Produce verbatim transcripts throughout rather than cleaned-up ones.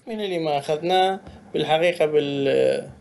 من اللي ما أخذناه بالحقيقة بالمحاضرة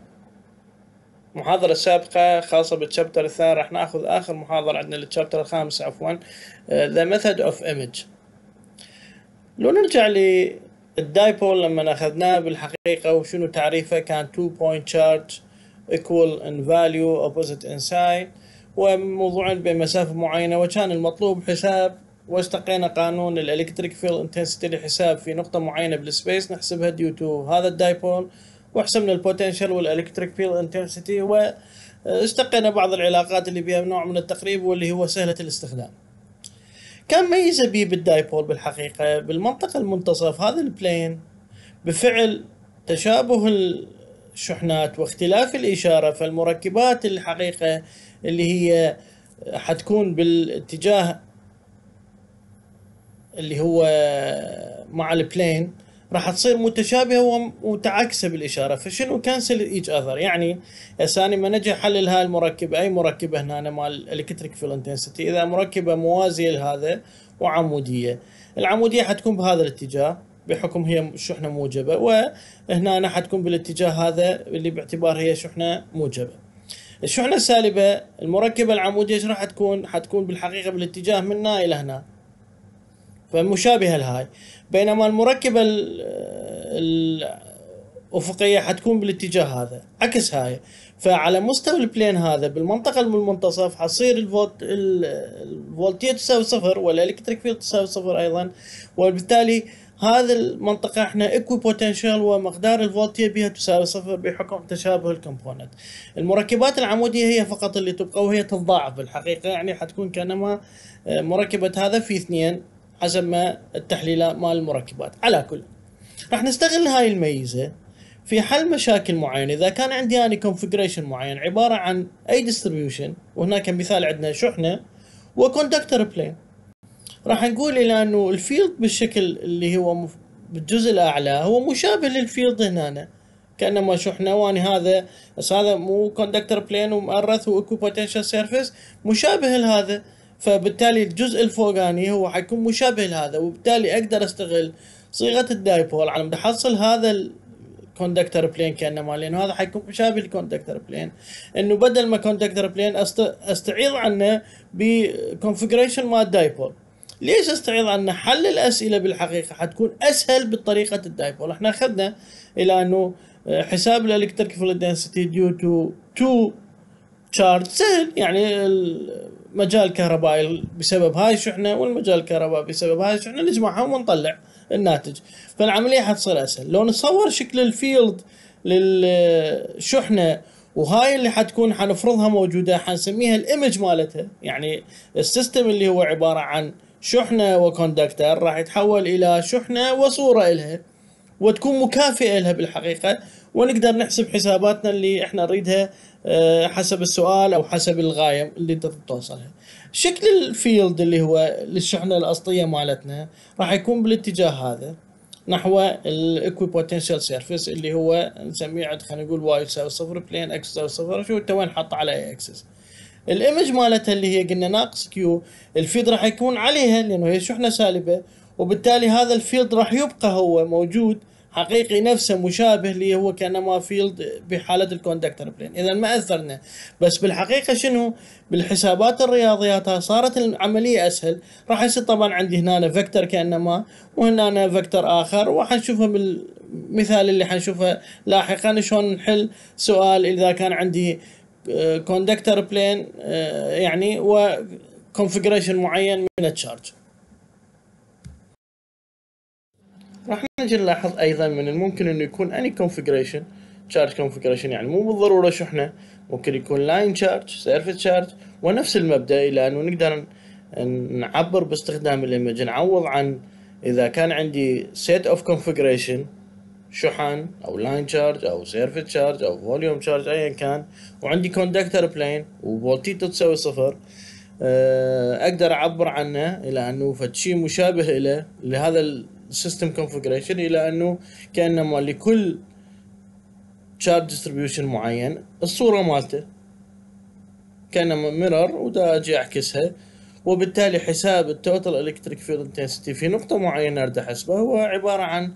السابقة خاصة بالشابتر الثاني، راح ناخذ آخر محاضرة عندنا للشابتر الخامس عفوا The method of image. لو نرجع للدايبول لما أخذناه بالحقيقة وشنو تعريفه، كان two point charge equal in value opposite in sign وموضوعين بمسافة معينة، وكان المطلوب حساب واستقينا قانون الالكتريك فيلد انتنسيتي لحساب في نقطة معينة بالسبيس نحسبها ديو تو هذا الدايبول، وحسبنا البوتنشال والالكتريك فيلد انتنسيتي، واستقينا بعض العلاقات اللي بها نوع من التقريب واللي هو سهلة الاستخدام. كان ميزة بيه بالدايبول بالحقيقة بالمنطقة المنتصف هذا البلين بفعل تشابه الشحنات واختلاف الإشارة، فالمركبات الحقيقة اللي هي حتكون بالاتجاه اللي هو مع البلين راح تصير متشابهة ومتعاكسة بالإشارة، فشنو كانسل ايتش اذر. يعني هسه ما نجي احلل هاي المركبة، اي مركبة هنا أنا مال الكتريك فيلد انتنسيتي، اذا مركبة موازية لهذا وعمودية، العمودية حتكون بهذا الاتجاه بحكم هي شحنة موجبة، وهنا أنا حتكون بالاتجاه هذا اللي باعتبار هي شحنة موجبة. الشحنة السالبة المركبة العمودية ايش راح تكون؟ حتكون بالحقيقة بالاتجاه من هنا إلى هنا، فمشابهة لهاي، بينما المركبة الأفقية حتكون بالاتجاه هذا عكس هاي. فعلى مستوى البلين هذا بالمنطقة المنتصف حصير الفولت الفولتية تساوي صفر والالكتريك فيلد تساوي صفر أيضا، وبالتالي هذا المنطقة احنا اكوي بوتنشال ومقدار الفولتية بها تساوي صفر بحكم تشابه الكومبوننت. المركبات العمودية هي فقط اللي تبقى وهي تتضاعف بالحقيقة، يعني حتكون كانما مركبة هذا في اثنين حسب ما التحليلات مال المركبات. على كل راح نستغل هاي الميزة في حل مشاكل معينة. إذا كان عندي أنا كونفيجريشن معين عبارة عن أي ديستريبيوشن، وهناك مثال عندنا شحنة وكوندكتور بلين، راح نقول إلى أنه الفيلد بالشكل اللي هو بالجزء الأعلى هو مشابه للفيلد هنا كأنما شحنة، واني هذا بس هذا مو كوندكتور بلين ومؤرث واكو بوتنشال سيرفيس مشابه لهذا، فبالتالي الجزء الفوقاني هو حيكون مشابه لهذا، وبالتالي اقدر استغل صيغة الدايبول على مود احصل هذا الكوندكتور بلين كأنما، لانه هذا حيكون مشابه للكوندكتور بلين، انه بدل ما كوندكتور بلين أست... استعيض عنه بكونفيجريشن مال الدايبول. ليش استعيض عنه؟ حل الاسئله بالحقيقه حتكون اسهل بطريقه الدايبول. احنا اخذنا الى انه حساب الالكتريك فيلد دنسيتي ديو تو تو تشارج سهل، يعني المجال الكهربائي بسبب هاي الشحنه والمجال الكهربائي بسبب هاي الشحنه نجمعهم ونطلع الناتج، فالعمليه حتصير اسهل. لو نصور شكل الفيلد للشحنه وهاي اللي حتكون حنفرضها موجوده حنسميها الايمج مالتها، يعني السيستم اللي هو عباره عن شحنه وكوندكتر راح يتحول الى شحنه وصوره إلها وتكون مكافئة لها بالحقيقة، ونقدر نحسب حساباتنا اللي احنا نريدها حسب السؤال او حسب الغاية اللي انت توصلها. شكل الفيلد اللي هو للشحنة الأصلية مالتنا راح يكون بالاتجاه هذا نحو الايكوي بوتنشال سيرفيس اللي هو نسميه خلينا نقول واي تساوي صفر بلين اكس تساوي صفر، شو انت وين حاط على اي اكسس. الايمج مالتها اللي هي قلنا ناقص كيو، الفيلد راح يكون عليها لانه هي شحنة سالبة، وبالتالي هذا الفيلد راح يبقى هو موجود حقيقي نفسه مشابه اللي هو كانما فيلد بحالة الكوندكتور بلين. اذا ما اثرنا، بس بالحقيقة شنو بالحسابات الرياضيات صارت العملية اسهل. راح يصير طبعا عندي هنا فيكتور كانما وهنا فيكتور اخر، وحنشوفها بالمثال اللي حنشوفه لاحقا شلون نحل سؤال اذا كان عندي كوندكتور بلين يعني وكونفيجريشن معين من التشارج. راح نجي نلاحظ ايضا من الممكن انه يكون اني كونفيجريشن تشارج كونفيجريشن، يعني مو بالضروره شحنه، ممكن يكون لاين تشارج سيرفيس تشارج، ونفس المبدا الى انه نقدر نعبر باستخدام الايمج نعوض عن اذا كان عندي سيت اوف كونفيجريشن شحن او لاين تشارج او سيرفيس تشارج او فوليوم تشارج ايا كان، وعندي كوندكتور بلين وفولتيته تساوي صفر، اقدر اعبر عنه الى انه فد شيء مشابه له لهذا السيستم كونفيجريشن الى انه كانما لكل تشارج ديستريبيوشن معين الصوره مالته كانما ميرور ودا اجي اعكسها، وبالتالي حساب التوتال الكتريك فيلد انتنسيتي في نقطه معينه اريد احسبه هو عباره عن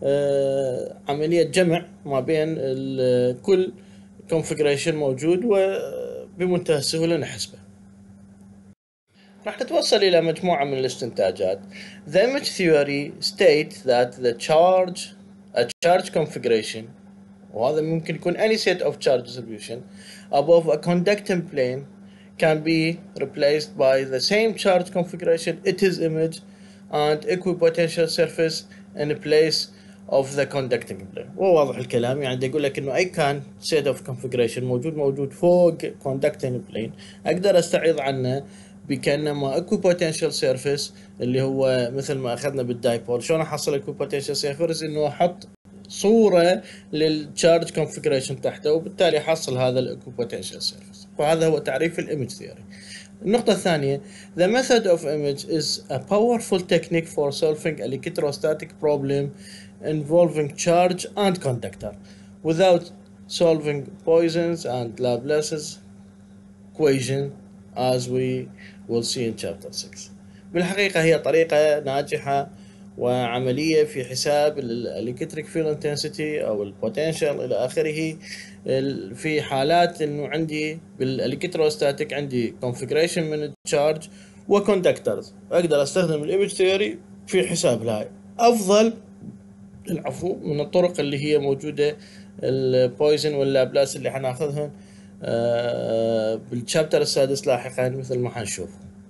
آه عملية جمع ما بين كل configuration موجود وبمنتهى السهولة نحسبه. راح تتوصل إلى مجموعة من الاستنتاجات. The image theory states that the charge a charge configuration، وهذا ممكن يكون any set of charge distribution above a conducting plane can be replaced by the same charge configuration it is image and equipotential surface in place of the conducting plane. وواضح الكلام، يعني يقول لك انه اي كان set of configuration موجود موجود فوق conducting plane اقدر استعيض عنه بكانما equipotential surface اللي هو مثل ما اخذنا بالدايبول. شلون احصل equipotential surface؟ انه احط صورة للتشارج كونفيجريشن تحته، وبالتالي حصل هذا الايكوبوتنشال سيرفيس. فهذا هو تعريف الايمج ثيوري. النقطة الثانية the method of image is a powerful technique for solving electrostatic problem involving charge and conductor without solving Poisson's and Laplace's equation as we will see in chapter six. بالحقيقة هي طريقة ناجحة وعملية في حساب الالكتريك فيلد انتنسيتي او البوتنشال الى اخره في حالات انه عندي بالالكتروستاتيك عندي كونفيجريشن من التشارج وكوندكتورز، اقدر استخدم الايمج ثيوري في حساب هاي. افضل العفو من الطرق اللي هي موجودة البويزن واللابلاس اللي حناخذهم بالشابتر السادس لاحقا مثل ما حنشوف.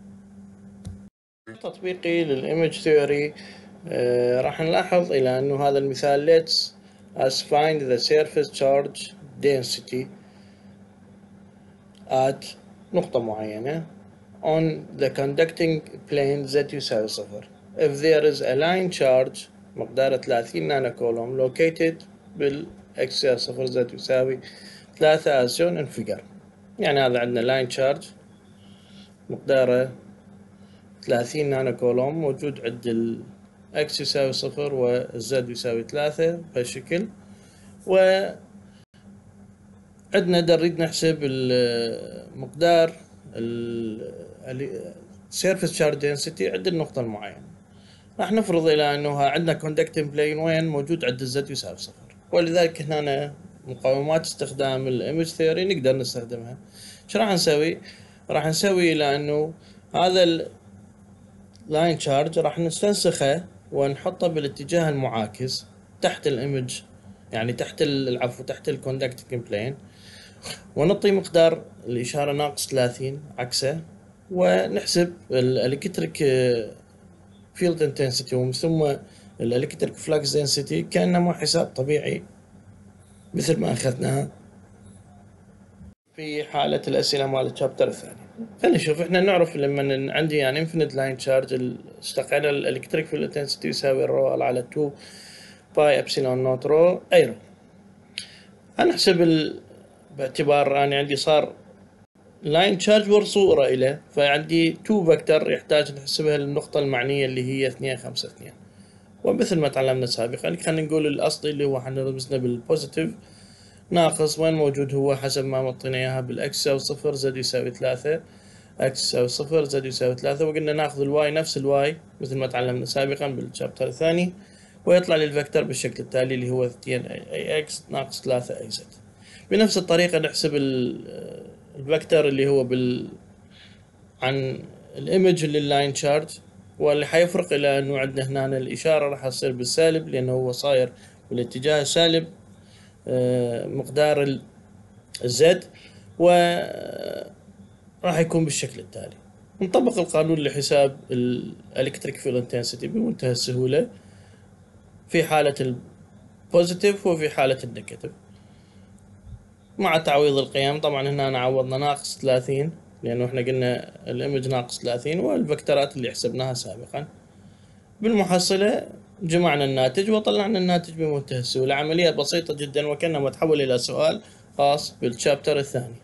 تطبيقي للايمج ثيوري آه راح نلاحظ الى انه هذا المثال let's us find the surface charge density at نقطة معينة on the conducting plane z يساوي صفر if there is a line charge مقداره ثلاثين نانو كولوم located بال x يساوي صفر z يساوي ثلاثة as shown in figure. يعني هذا عندنا line charge مقداره ثلاثين نانو كولوم موجود عند ال x يساوي صفر والزد يساوي ثلاثة بهالشكل، و عندنا نريد نحسب المقدار ال surface charge density عند النقطة المعينة. راح نفرض إلى أنه عندنا conducting plane وين موجود عند الزد يساوي صفر، ولذلك هنا مقاومات استخدام الايمج ثيوري نقدر نستخدمها. شو راح نسوي؟ راح نسوي إلى أنه هذا لاين تشارج راح نستنسخه ونحطه بالاتجاه المعاكس تحت الايمج، يعني تحت العفو تحت الكوندكتنج بلين، ونعطي مقدار الاشاره ناقص ثلاثين عكسه، ونحسب الالكتريك فيلد انتنسيتي ومن ثم الالكتريك فلكس دنسيتي كانما حساب طبيعي مثل ما اخذناها في حالة الأسئلة مال الشابتر الثاني. خلينا نشوف. احنا نعرف لما عندي يعني انفينيت لاين تشارج استقعنا الالكتريك فيلد انتنسيتي يساوي الرو على اثنين باي ابسيلون نوت رو اي رو. هنحسب ال... باعتبار اني عندي صار لاين تشارج وصورة إله، فعندي تو فيكتور يحتاج نحسبها للنقطة المعنية اللي هي اثنين خمسة اثنين. ومثل ما تعلمنا سابقا خلينا نقول الأصلي اللي هو حنرمزنا بالبوزيتيف ناقص وين موجود هو حسب ما مطينا اياها بالاكس يساوي صفر زد يساوي ثلاثة اكس يساوي صفر زد يساوي ثلاثة، وقلنا ناخذ الواي نفس الواي مثل ما تعلمنا سابقا بالشابتر الثاني، ويطلع لي الفكتور بالشكل التالي اللي هو اثنين اي اكس ناقص ثلاثة اي زد. بنفس الطريقة نحسب الفكتور اللي هو بال عن الايمج لللاين تشارج، واللي حيفرق الى انه عندنا هنا الاشارة راح تصير بالسالب لانه هو صاير بالاتجاه السالب مقدار الزد، وراح يكون بالشكل التالي. نطبق القانون لحساب الالكتريك فيلد انتنسيتي بمنتهى السهولة في حالة البوزيتيف وفي حالة النيجاتيف مع تعويض القيم. طبعا هنا عوضنا ناقص ثلاثين لانه احنا قلنا الايمج ناقص ثلاثين والفكتورات اللي حسبناها سابقا. بالمحصلة جمعنا الناتج وطلعنا الناتج بمنتهى السهولة. عملية بسيطة جدا وكأنما تحول إلى سؤال خاص بالشابتر الثاني.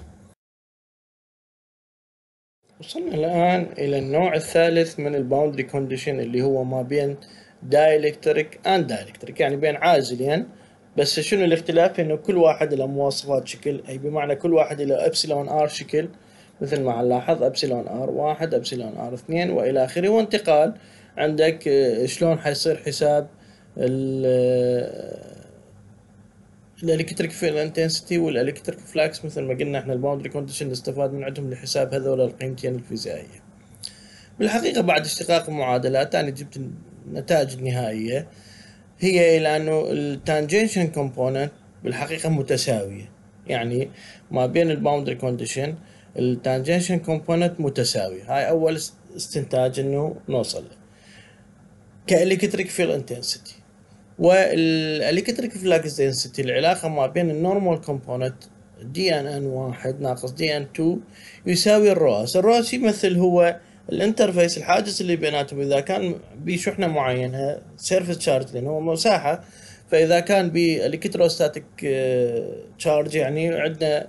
وصلنا الآن إلى النوع الثالث من الباوندري كونديشن اللي هو ما بين دايلكتريك اند دايلكتريك، يعني بين عازلين، بس شنو الاختلاف؟ انه كل واحد له مواصفات شكل، اي بمعنى كل واحد له ابسلون ار شكل مثل ما نلاحظ ابسلون ار واحد ابسلون ار اثنين والى اخره، وانتقال عندك شلون حيصير حساب الالكتريك فيلد انتنسيتي والالكتريك فلاكس، مثل ما قلنا احنا الباوندري كونديشن نستفاد من عندهم لحساب هذول القيمتين الفيزيائيه. بالحقيقه بعد اشتقاق المعادلات انا جبت النتائج النهائيه، هي الى انه التانجنشن كومبوننت بالحقيقه متساويه، يعني ما بين الباوندري كونديشن التانجنشن كومبوننت متساوي. هاي اول استنتاج انه نوصل له كالكتريك فيلد انتنسيتي. والالكتريك فلاكس دنسيتي العلاقه ما بين النورمال كومبوننت دي ان ان واحد ناقص دي ان اثنين يساوي الرؤس. الرؤس يمثل هو الانترفيس، الحاجز اللي بيناتهم. اذا كان بشحنه معينه سيرفيس تشارج لان هو مساحه، فاذا كان بالكتروستاتيك تشارج يعني عندنا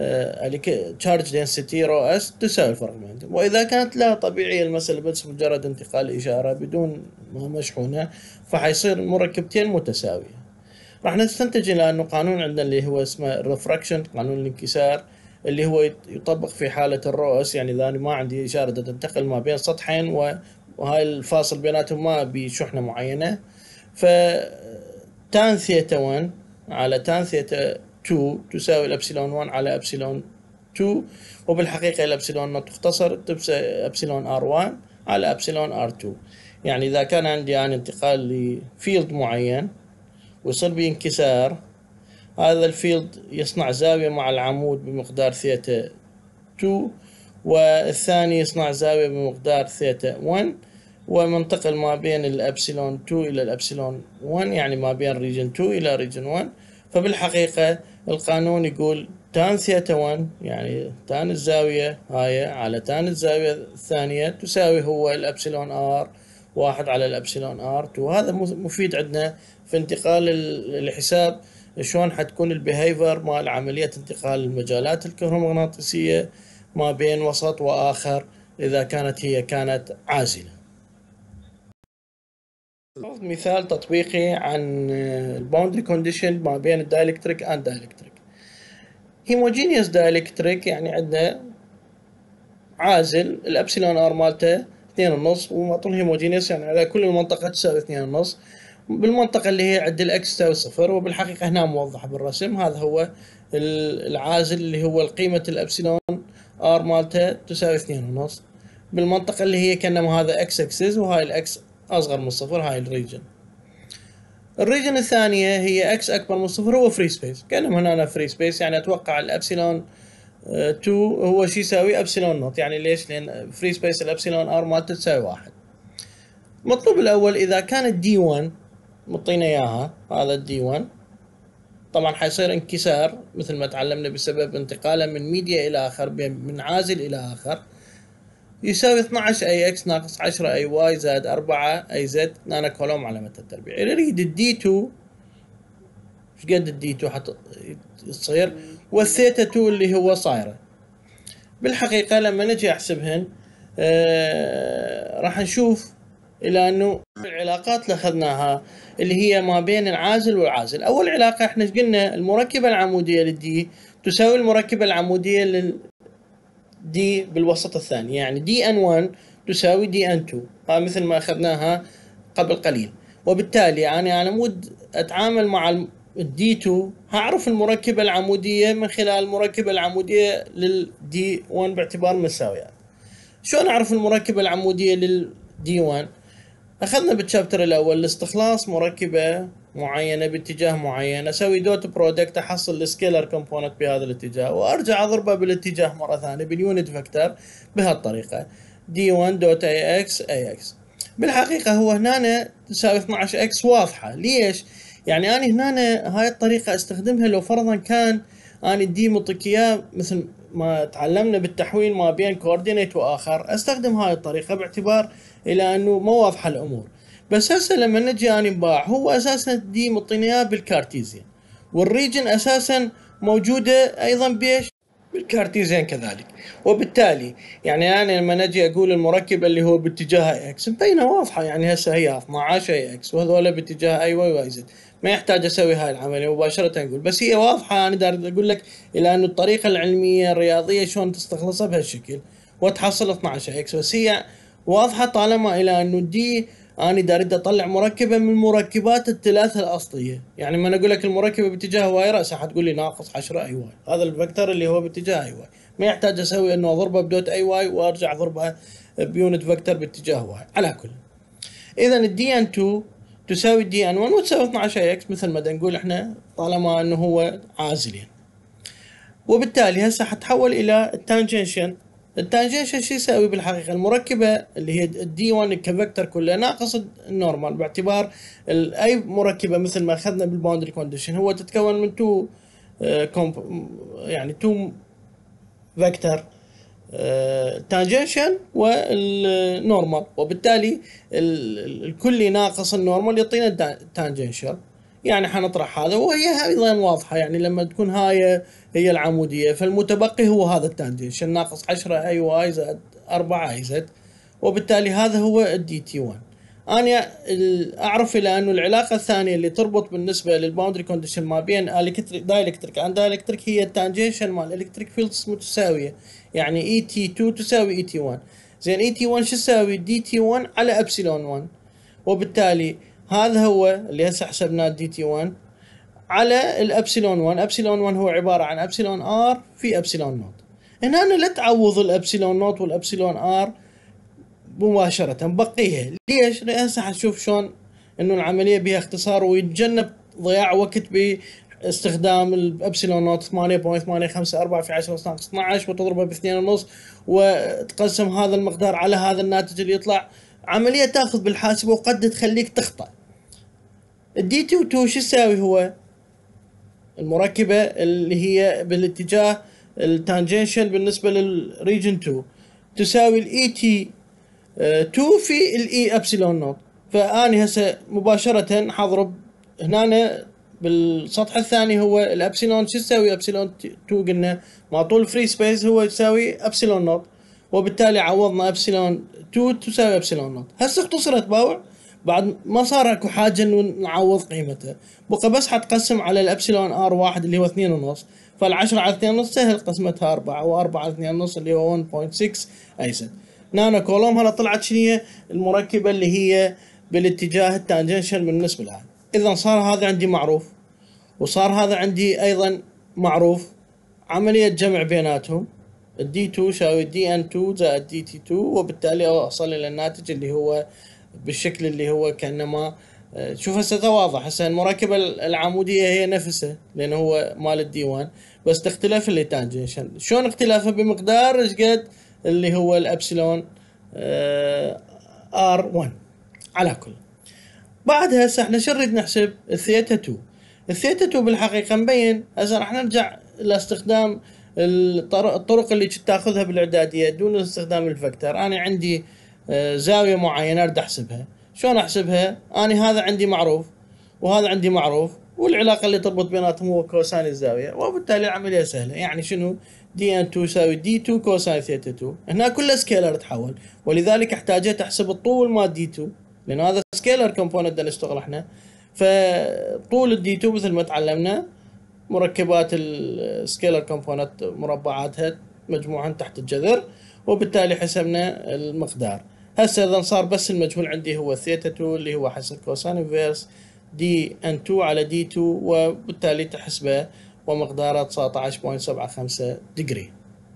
تشارج دنسيتي رو اس تساوي الفرق بينهم. واذا كانت لا طبيعيه المساله بس مجرد انتقال اشاره بدون مشحونه، فحيصير المركبتين متساويه. راح نستنتج الى انه قانون عندنا اللي هو اسمه الرفراكشن، قانون الانكسار، اللي هو يطبق في حاله الرؤس. يعني اذا انا ما عندي اشاره تنتقل ما بين سطحين وهاي الفاصل بيناتهم ما بشحنه معينه، ف تان ثيتا واحد على تان ثيتا اثنين تساوي الابسلون واحد على ابسلون اثنين، وبالحقيقه الابسلون نوت تختصر تساوي ابسلون ار واحد على ابسلون ار اثنين. يعني اذا كان عندي يعني انتقال لفيلد معين ويصير بانكسار، هذا الفيلد يصنع زاويه مع العمود بمقدار ثيتا اثنين، والثاني يصنع زاويه بمقدار ثيتا واحد، ومنتقل ما بين الابسلون اثنين الى الابسلون واحد، يعني ما بين ريجن اثنين الى ريجن واحد. فبالحقيقه القانون يقول تان ثيتا واحد يعني تان الزاويه هاي على تان الزاويه الثانيه تساوي هو الابسلون ار واحد على الابسلون ار اثنين. وهذا مفيد عندنا في انتقال الحساب شلون حتكون البيهيفير مال عمليه انتقال المجالات الكهرومغناطيسيه ما بين وسط واخر اذا كانت هي كانت عازله. مثال تطبيقي عن الباوندري كونديشن ما بين الدايلكتريك اند دايلكتريك. هيموجينيوس دايلكتريك يعني عندنا عازل الابسلون ار مالته اثنين ونص، ومعطون هيموجينيوس يعني على كل المنطقه تساوي اثنين ونص، بالمنطقه اللي هي عند الاكس تساوي صفر. وبالحقيقه هنا موضح بالرسم، هذا هو العازل اللي هو قيمه الابسلون ار مالته تساوي اثنين ونص بالمنطقه اللي هي كانما هذا اكس اكسس، وهاي الاكس اصغر من صفر، هاي الريجن. الريجن الثانيه هي اكس اكبر من صفر، هو فري سبيس، كانما هنا فري سبيس. يعني اتوقع الابسلون اثنين هو شي يساوي ابسلون نوت. يعني ليش؟ لان فري سبيس الابسلون ار مالته تساوي واحد. المطلوب الاول اذا كانت دي واحد مطينا اياها، هذا الدي واحد طبعا حيصير انكسار مثل ما تعلمنا بسبب انتقاله من ميديا الى اخر، من عازل الى اخر، يساوي اثنعش اي اكس ناقص عشرة اي واي زائد أربعة اي زد نانا كولوم علامة التربيع. يريد الدي اثنين، ايش قد الدي اثنين حط تصير، والثيتا اثنين اللي هو صايره. بالحقيقة لما نجي احسبهن آه راح نشوف الى انه العلاقات اللي اخذناها اللي هي ما بين العازل والعازل. اول علاقة احنا قلنا المركبة العمودية للدي تساوي المركبة العمودية للدي بالوسط الثاني، يعني دي ان واحد تساوي دي ان اثنين، ها مثل ما اخذناها قبل قليل. وبالتالي انا على مود اتعامل مع الدي اثنين هعرف المركبة العمودية من خلال المركبة العمودية للدي واحد باعتبار مساويات. شلون اعرف المركبة العمودية للدي واحد؟ اخذنا بالشابتر الاول الاستخلاص مركبة معينة باتجاه معين، اسوي دوت برودكت احصل السكيلر كومبوننت بهذا الاتجاه، وارجع اضربه بالاتجاه مرة ثانية باليونت فاكتور بهالطريقة دي واحد دوت اي اكس اي اكس. بالحقيقة هو هنا تساوي اثنعش اكس واضحة. ليش؟ يعني انا هنا هاي الطريقة استخدمها لو فرضا كان انا الدي مطيك اياه مثل ما تعلمنا بالتحويل ما بين كوردينيت واخر، استخدم هاي الطريقة باعتبار الى انه ما واضحة الامور. بس هسه لما نجي اني نباع، هو اساسا دي مطينا اياه بالكارتيزيان، والريجن اساسا موجودة ايضا بيش بالكارتيزيان كذلك. وبالتالي يعني انا لما نجي اقول المركب اللي هو باتجاه اكس مبينه واضحه، يعني هسه هي اثنعش اي اكس وهذول باتجاه اي واي واي زد، ما يحتاج اسوي هاي العمليه مباشره نقول، بس هي واضحه. انا دار اقول لك الى انه الطريقه العلميه الرياضيه شلون تستخلصها بهالشكل وتحصل اثنعش اكس، بس هي واضحه طالما الى انه دي انا دا اريد اطلع مركبه من المركبات الثلاثه الاصليه. يعني ما اقول لك المركبه باتجاه واي راسا حتقول لي ناقص عشرة اي واي، هذا الفكتور اللي هو باتجاه اي واي، ما يحتاج اسوي انه اضربه بدوت اي واي وارجع اضربها بيونت فكتور باتجاه واي. على كل، اذا الدي ان اثنين تساوي الدي ان واحد وتساوي اثنعش اي اكس مثل ما نقول احنا طالما انه هو عازلين. وبالتالي هسه حتحول الى التانجنشن. التانجنشن شو يساوي بالحقيقه؟ المركبه اللي هي الدي واحد كفكتور كله ناقص النورمال، باعتبار اي مركبه مثل ما اخذنا بالباوندري كونديشن هو تتكون من تو يعني تو فكتور، التانجنشن والنورمال، وبالتالي الكلي ناقص النورمال يعطينا التانجنشال. يعني حنطرح هذا وهي ايضا واضحه، يعني لما تكون هاي هي العموديه فالمتبقي هو هذا التانجنشال ناقص عشرة اي واي زائد أربعة اي زد، وبالتالي هذا هو الدي تي واحد. انا اعرف الى انه العلاقه الثانيه اللي تربط بالنسبه للباوندري كونديشن ما بين الكتريك دايلكتريك اند دايلكتريك هي التانجنشن مال الكتريك فيلدز متساويه، يعني اي تي اثنين تساوي اي تي واحد. زين اي تي واحد شو تساوي؟ دي تي واحد على ابسلون واحد، وبالتالي هذا هو اللي هسه حسبناه دي تي واحد على الابسلون واحد. ابسلون واحد هو عباره عن ابسلون ار في ابسلون نوت. هنا أنا لا تعوض الابسلون نوت والابسلون ار مباشرة، بقيها. ليش؟ لأن هسه حنشوف شلون انه العملية بها اختصار ويتجنب ضياع وقت باستخدام الابسلون نوت ثمانية فاصلة ثمانية خمسة أربعة في عشرة ناقص اثنعش وتضربه باثنين ونص وتقسم هذا المقدار على هذا الناتج اللي يطلع. عملية تاخذ بالحاسبة وقد تخليك تخطأ. الدي تي اثنين شو يساوي؟ هو المركبة اللي هي بالاتجاه التانجنشن بالنسبة للريجن اثنين تساوي الاي تي اثنين في الاي ابسلون نوت. فاني هسه مباشره حضرب هنا بالسطح الثاني هو الابسلون شو يساوي؟ ابسلون اثنين قلنا مع طول فري سبيس هو يساوي ابسلون نوت، وبالتالي عوضنا ابسلون اثنين تساوي ابسلون نوت. هسه اختصرت باوع بعد ما صار اكو حاجه انه نعوض قيمتها، بقى بس حتقسم على الابسلون ار واحد اللي هو اثنين ونص، فالعشرة على اثنين ونص سهل قسمتها أربعة، وأربعة على اثنين ونص اللي هو واحد فاصلة ستة ايزد. نانا كولوم هلا طلعت شنو هي؟ المركبه اللي هي بالاتجاه التانجنشال بالنسبه لها. اذا صار هذا عندي معروف وصار هذا عندي ايضا معروف، عمليه جمع بيناتهم الدي اثنين يساوي دي ان اثنين زائد دي تي اثنين، وبالتالي اوصل الى الناتج اللي هو بالشكل اللي هو كانما شوف هسه واضح. هسه المركبه العموديه هي نفسها لانه هو مال الدي واحد، بس تختلف اللي تانجنشن. شلون اختلافها؟ بمقدار ايش قد اللي هو الابسلون ار واحد. على كل، بعدها هسه احنا شو نريد نحسب؟ الثيتا اثنين. الثيتا اثنين بالحقيقه مبين. هسه راح نرجع لاستخدام الطرق اللي كنت تاخذها بالاعداديه دون استخدام الفكتور. انا عندي زاويه معينه اريد احسبها. شلون احسبها؟ انا هذا عندي معروف وهذا عندي معروف، والعلاقه اللي تربط بيناتهم هو كوساين الزاويه، وبالتالي العمليه سهله. يعني شنو؟ دي ان اثنين يساوي دي اثنين كوساين ثيتا اثنين. هنا كله سكيلر تحول، ولذلك احتاجت احسب الطول مال دي اثنين لان هذا سكيلر كومبوننت اللي نشتغل احنا. فطول الدي اثنين مثل ما تعلمنا مركبات السكيلر كومبوننت مربعاتها مجموعا تحت الجذر، وبالتالي حسبنا المقدار. هسه اذا صار بس المجهول عندي هو ثيتا اثنين اللي هو حسب كوساين انفيرس دي ان اثنين على دي اثنين، وبالتالي تحسبه ومقداره تسعة عشر فاصلة سبعة خمسة ديجري.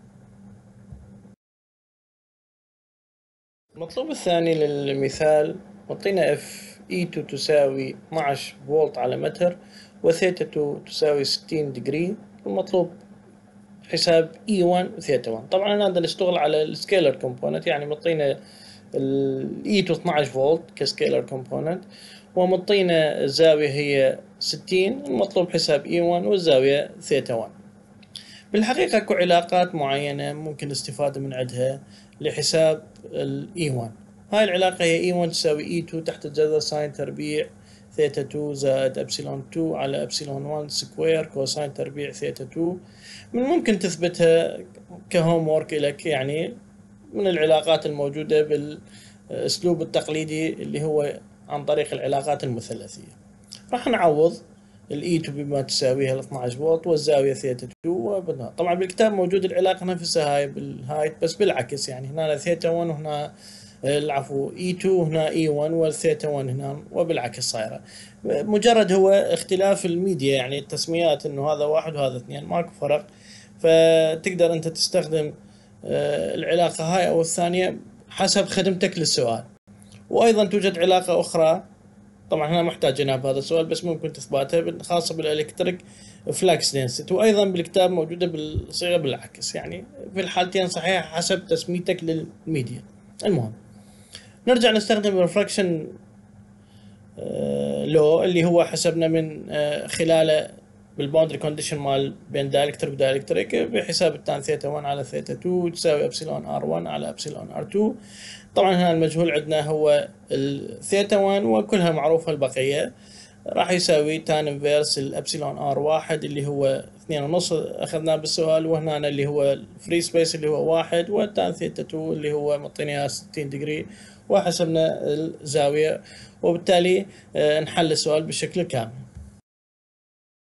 المطلوب الثاني للمثال معطينا اف اي اثنين تساوي اثنعش فولت على متر وثيتا اثنين تساوي ستين ديجري. المطلوب حساب اي واحد وثيتا واحد. طبعا انا هذا نشتغل على السكيلر كومبوننت، يعني معطينا الاي اثنين اثنعش فولت كسكيلر كومبوننت، ومعطينا الزاويه هي ستين. المطلوب حساب اي واحد والزاويه ثيتا واحد. بالحقيقه اكو علاقات معينه ممكن الاستفاده من عندها لحساب الاي واحد. هاي العلاقه هي اي واحد تساوي اي اثنين تحت الجذر ساين تربيع ثيتا اثنين زائد ابسلون اثنين على ابسلون واحد سكوير كوساين تربيع ثيتا اثنين. من ممكن تثبتها كهوم وورك لك، يعني من العلاقات الموجودة بالاسلوب التقليدي اللي هو عن طريق العلاقات المثلثية. راح نعوض الاي اثنين بما تساويها ال اثنعش فولت والزاوية ثيتا اثنين. طبعا بالكتاب موجود العلاقة نفسها هاي بالهاي بس بالعكس، يعني هنا ثيتا واحد وهنا العفو اي تو هنا اي واحد والثيتا واحد هنا وبالعكس صايره. مجرد هو اختلاف الميديا، يعني التسميات انه هذا واحد وهذا اثنين ماكو فرق. فتقدر انت تستخدم العلاقه هاي او الثانيه حسب خدمتك للسؤال. وايضا توجد علاقه اخرى، طبعا هنا محتاج جناب هذا السؤال بس ممكن تثباتها، خاصه بالالكتريك فلاكس دنسيتي، وايضا بالكتاب موجوده بالصيغه بالعكس، يعني في الحالتين صحيحه حسب تسميتك للميديا. المهم نرجع نستخدم الريفراكشن لو اللي هو حسبنا من خلاله بالباوندري كونديشن مال بين دايلكتريك ودايلكتريك بحساب التان ثيتا واحد على ثيتا اثنين تساوي ابسلون ار واحد على ابسلون ار اثنين. طبعا هنا المجهول عندنا هو الثيتا واحد وكلها معروفه البقيه، راح يساوي تان انفيرس الابسلون ار واحد اللي هو اثنين ونص اخذناه بالسؤال، وهنا اللي هو الفري سبيس اللي هو واحد، والتان ثيتا اثنين اللي هو معطينا ستين دقري وحسبنا الزاويه، وبالتالي نحل السؤال بشكل كامل.